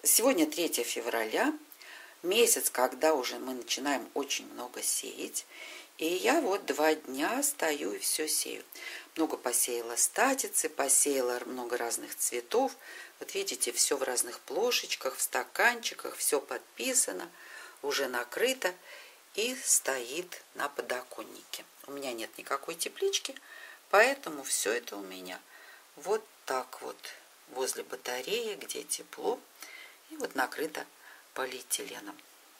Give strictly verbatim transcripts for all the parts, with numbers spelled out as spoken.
Сегодня третье февраля, месяц, когда уже мы начинаем очень много сеять. И я вот два дня стою и все сею. Много посеяла статицы, посеяла много разных цветов. Вот видите, все в разных плошечках, в стаканчиках, все подписано, уже накрыто и стоит на подоконнике. У меня нет никакой теплички, поэтому все это у меня вот так вот возле батареи, где тепло, и вот накрыто полиэтиленом.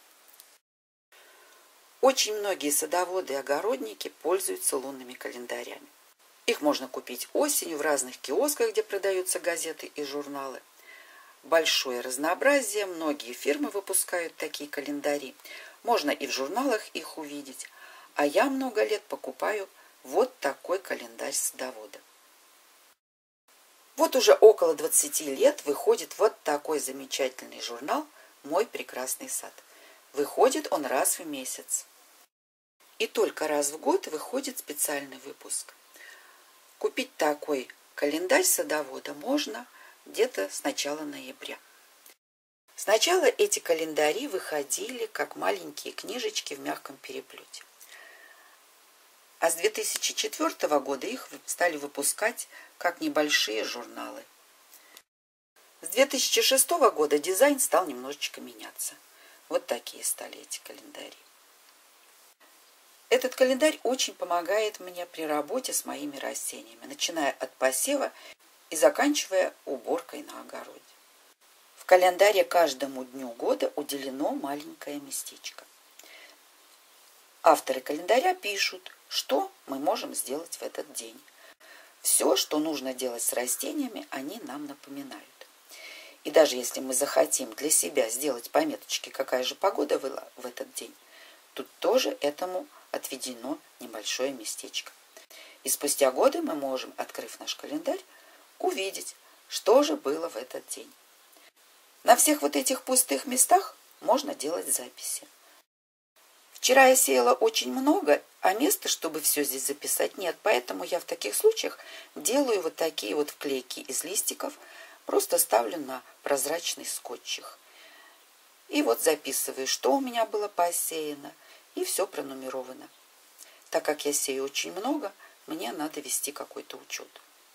Очень многие садоводы и огородники пользуются лунными календарями. Их можно купить осенью в разных киосках, где продаются газеты и журналы. Большое разнообразие, многие фирмы выпускают такие календари. Можно и в журналах их увидеть. А я много лет покупаю вот такой календарь садовода. Вот уже около двадцати лет выходит вот такой замечательный журнал «Мой прекрасный сад». Выходит он раз в месяц. И только раз в год выходит специальный выпуск. Купить такой календарь садовода можно где-то с начала ноября. Сначала эти календари выходили как маленькие книжечки в мягком переплете. А с две тысячи четвёртого года их стали выпускать как небольшие журналы. С две тысячи шестого года дизайн стал немножечко меняться. Вот такие стали эти календари. Этот календарь очень помогает мне при работе с моими растениями, начиная от посева и заканчивая уборкой на огороде. В календаре каждому дню года уделено маленькое местечко. Авторы календаря пишут, что мы можем сделать в этот день. Все, что нужно делать с растениями, они нам напоминают. И даже если мы захотим для себя сделать пометочки, какая же погода была в этот день, тут тоже этому отведено небольшое местечко. И спустя годы мы можем, открыв наш календарь, увидеть, что же было в этот день. На всех вот этих пустых местах можно делать записи. Вчера я сеяла очень много, а места, чтобы все здесь записать, нет. Поэтому я в таких случаях делаю вот такие вот вклейки из листиков, просто ставлю на прозрачный скотчик. И вот записываю, что у меня было посеяно, и все пронумеровано. Так как я сею очень много, мне надо вести какой-то учет.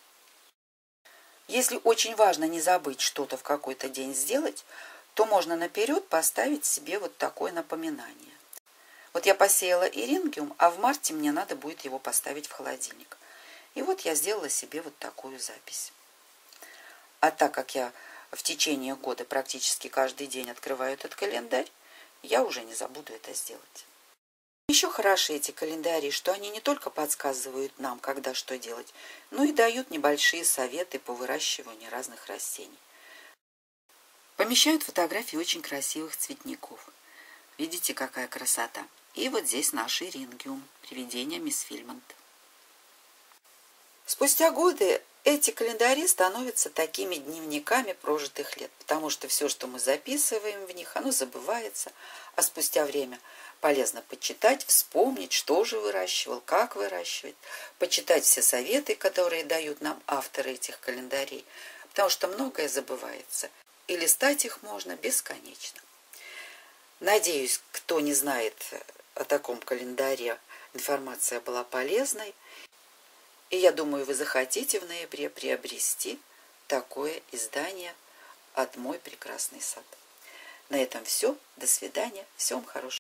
Если очень важно не забыть что-то в какой-то день сделать, то можно наперед поставить себе вот такое напоминание. Вот я посеяла ирингиум, а в марте мне надо будет его поставить в холодильник. И вот я сделала себе вот такую запись. А так как я в течение года практически каждый день открываю этот календарь, я уже не забуду это сделать. Еще хороши эти календари, что они не только подсказывают нам, когда что делать, но и дают небольшие советы по выращиванию разных растений. Помещают фотографии очень красивых цветников. Видите, какая красота. И вот здесь наш ирингиум, привидение мисс Фильмонт. Спустя годы эти календари становятся такими дневниками прожитых лет, потому что все, что мы записываем в них, оно забывается, а спустя время полезно почитать, вспомнить, что же выращивал, как выращивать, почитать все советы, которые дают нам авторы этих календарей, потому что многое забывается, и листать их можно бесконечно. Надеюсь, кто не знает о таком календаре, информация была полезной. И я думаю, вы захотите в ноябре приобрести такое издание от «Мой прекрасный сад». На этом все. До свидания. Всем хорошего.